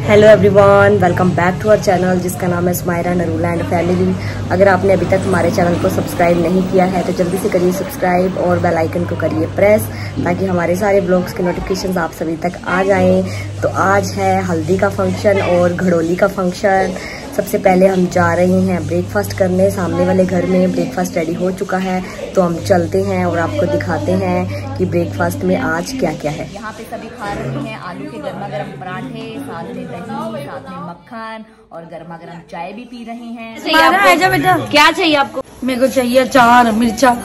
Hello everyone, welcome back to our channel जिसका नाम है सुमायरा नरूला एंड फैमिली। अगर आपने अभी तक हमारे चैनल को सब्सक्राइब नहीं किया है तो जल्दी से करिए सब्सक्राइब और बेल आइकन को करिए प्रेस, ताकि हमारे सारे ब्लॉग्स के नोटिफिकेशंस आप सभी तक आ जाएं। तो आज है हल्दी का फंक्शन और घड़ोली का फंक्शन। सबसे पहले हम जा रहे हैं ब्रेकफास्ट करने। सामने वाले घर में ब्रेकफास्ट रेडी हो चुका है, तो हम चलते हैं और आपको दिखाते हैं कि ब्रेकफास्ट में आज क्या क्या है। यहाँ पे सभी खा रहे हैं आलू के गर्मा गर्म पराठे, साथ में दही, साथ में मक्खन और गर्मा गर्म चाय भी पी रहे हैं। बेटा क्या चाहिए आपको? मेरे को चाहिए अचार, मिर्चा।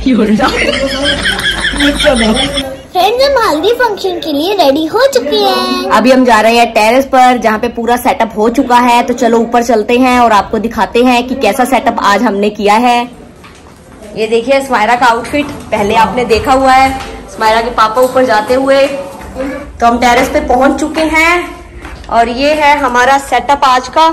फ्रेंड्स, हम हल्दी फंक्शन के लिए रेडी हो चुके हैं। अभी हम जा रहे हैं टेरेस पर जहाँ पे पूरा सेटअप हो चुका है। तो चलो ऊपर चलते हैं और आपको दिखाते हैं कि कैसा सेटअप आज हमने किया है। ये देखिए सुमायरा का आउटफिट, पहले आपने देखा हुआ है सुमायरा के पापा ऊपर जाते हुए। तो हम टेरेस पे पहुंच चुके हैं और ये है हमारा सेटअप आज का।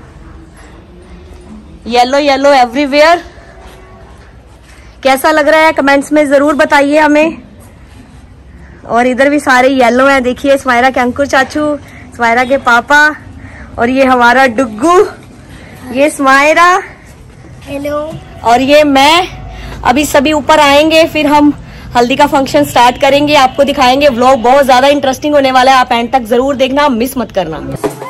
Yellow yellow everywhere. कैसा लग रहा है कमेंट्स में जरूर बताइए हमें। और इधर भी सारे येलो हैं। देखिए सुमायरा के अंकुर चाचू, सुमायरा के पापा और ये हमारा डुग्गू, ये सुमायरा, हेलो, और ये मैं। अभी सभी ऊपर आएंगे, फिर हम हल्दी का फंक्शन स्टार्ट करेंगे, आपको दिखाएंगे। व्लॉग बहुत ज्यादा इंटरेस्टिंग होने वाला है, आप एंड तक जरूर देखना, मिस मत करना।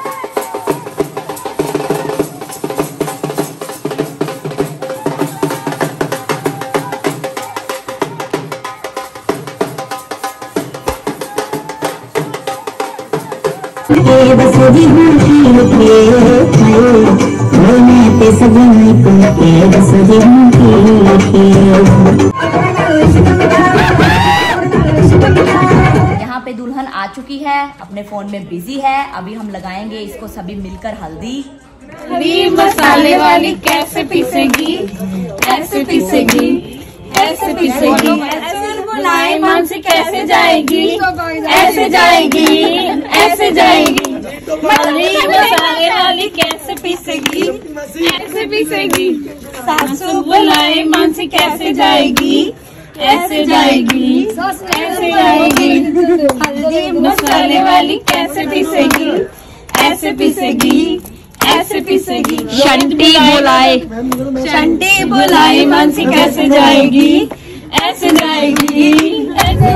यहाँ पे दुल्हन आ चुकी है, अपने फोन में बिजी है। अभी हम लगाएंगे इसको सभी मिलकर हल्दी। हल्दी मसाले वाली कैसे पीसेगी, ऐसे पीसेगी, ऐसे पीसेगी। बुलाए मन से कैसे जाएगी, ऐसे जाएगी, ऐसे जाएगी। हल्दी मसाले वाली कैसे पीसेगी, ऐसे पीसेगी। सासू बुलाए मन से कैसे जाएगी, ऐसे जाएगी, ऐसे जाएगी। हल्दी मसाले वाली कैसे पीसेगी, ऐसे पीसेगी, ऐसे पीसेगी। शंटी बुलाए, शंटी बुलाए मन से कैसे जाएगी, ऐसे जाएगी, ऐसे।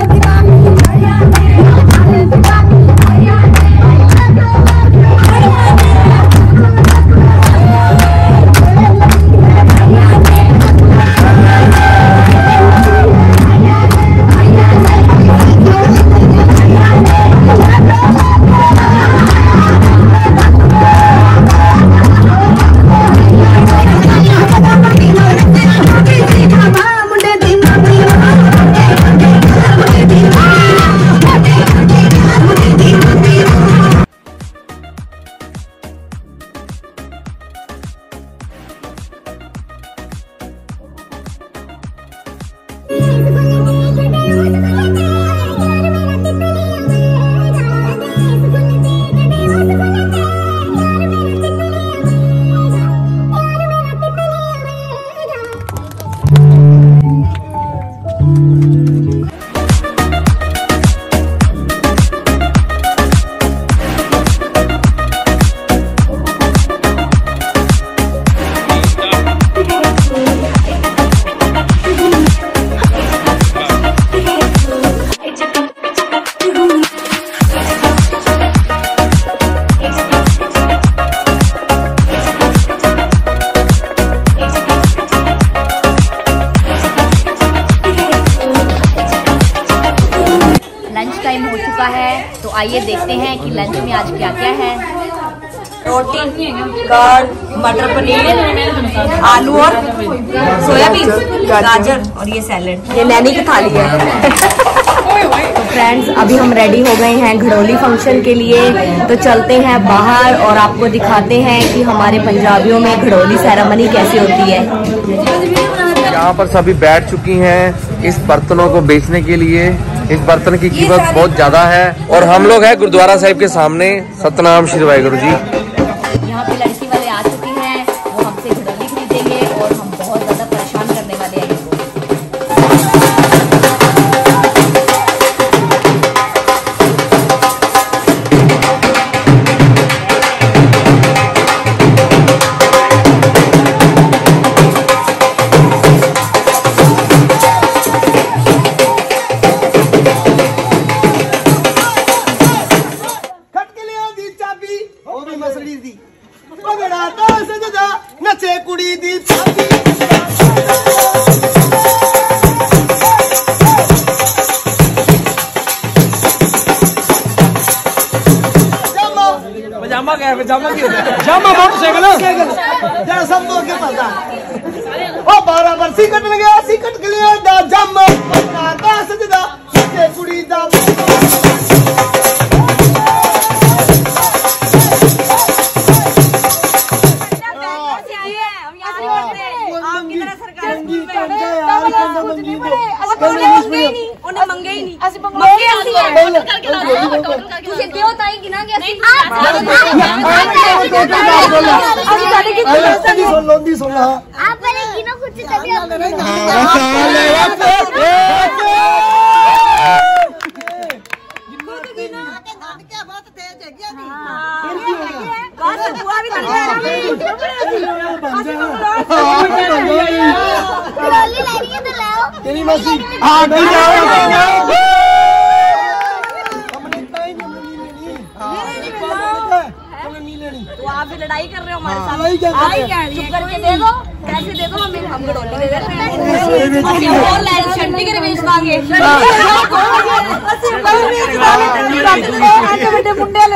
तो आइए देखते हैं कि लंच में आज क्या क्या है। रोटी, कर्ड, मटर पनीर, आलू और सोयाबीन, गाजर और ये सैलेड। ये नैनी की थाली है। तो फ्रेंड्स, अभी हम रेडी हो गए हैं घड़ोली फंक्शन के लिए। तो चलते हैं बाहर और आपको दिखाते हैं कि हमारे पंजाबियों में घड़ोली सेरेमनी कैसे होती है। यहाँ पर सभी बैठ चुकी हैं इस बर्तनों को बेचने के लिए। इस बर्तन की कीमत बहुत ज्यादा है और हम लोग हैं गुरुद्वारा साहिब के सामने। सतनाम श्री वाहिगुरु जी। यहाँ पे लड़की वाले आ चुके हैं, वो हमसे घड़ोली खरीदेंगे और हम बहुत ज्यादा परेशान करने वाले हैं इनको। जामा क्या है? जामा की होता है? जामा मोटरसाइकिल सब तो क्या पता। ओ 12 बरसी कट गया सी कट गया दा जामा का सजदा के कुड़ी दा तो आप भी लड़ाई कर रहे हो हमारे साथ? चुप करके दे दो, पैसे दे दो, हम गडोली दे देते हैं। शंटी के रिवेश मांगे मुंडे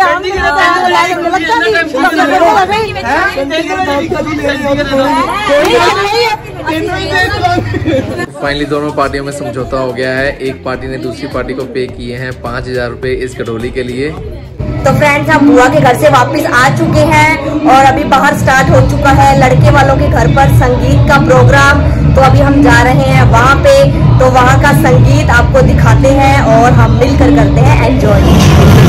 फाइनली दोनों पार्टियों में समझौता हो गया है। एक पार्टी ने दूसरी पार्टी को पे किए हैं 5000 रुपए इस गडोली के लिए। तो फ्रेंड्स, हम बुआ के घर से वापस आ चुके हैं और अभी बाहर स्टार्ट हो चुका है लड़के वालों के घर पर संगीत का प्रोग्राम। तो अभी हम जा रहे हैं वहाँ पे, तो वहाँ का संगीत आपको दिखाते हैं और हम मिलकर करते हैं एंजॉय।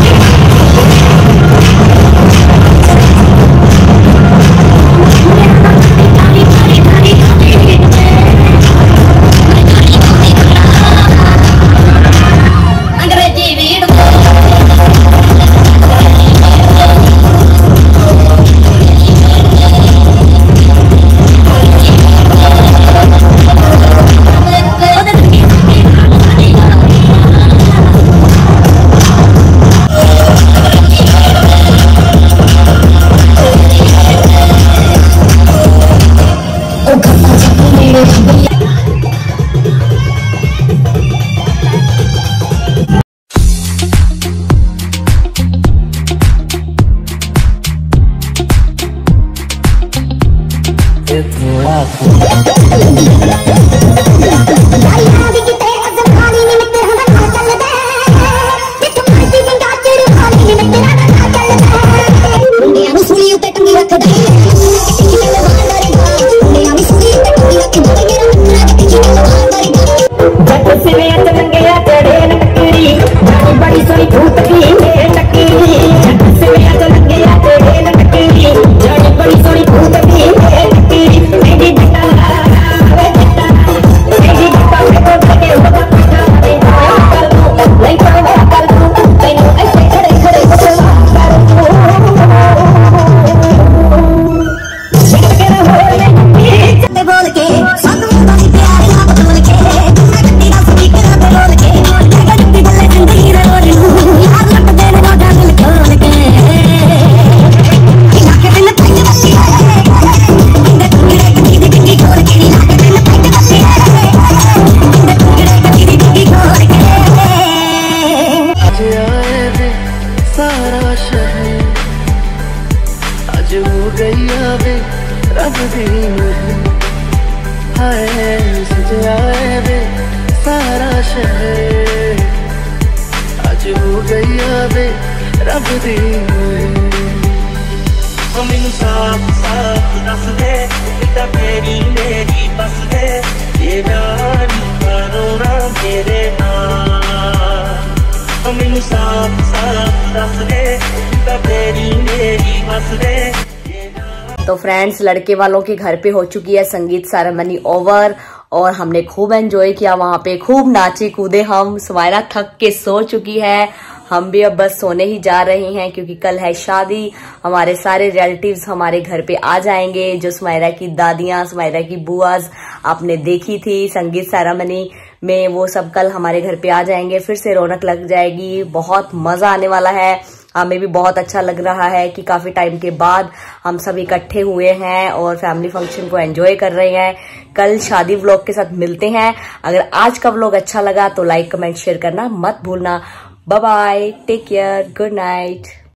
तो फ्रेंड्स, लड़के वालों के घर पे हो चुकी है संगीत सेरेमनी ओवर और हमने खूब एंजॉय किया वहां पे, खूब नाचे कूदे हम। सुमायरा थक के सो चुकी है, हम भी अब बस सोने ही जा रहे हैं क्योंकि कल है शादी। हमारे सारे रिलेटिव्स हमारे घर पे आ जाएंगे, जो सुमायरा की दादियां, सुमायरा की बुआज आपने देखी थी संगीत सेरेमनी में, वो सब कल हमारे घर पे आ जाएंगे। फिर से रौनक लग जाएगी, बहुत मजा आने वाला है। हमें भी बहुत अच्छा लग रहा है कि काफी टाइम के बाद हम सब इकट्ठे हुए हैं और फैमिली फंक्शन को एंजॉय कर रहे हैं। कल शादी व्लॉग के साथ मिलते हैं। अगर आज का व्लॉग अच्छा लगा तो लाइक कमेंट शेयर करना मत भूलना। Bye bye, take care, good night.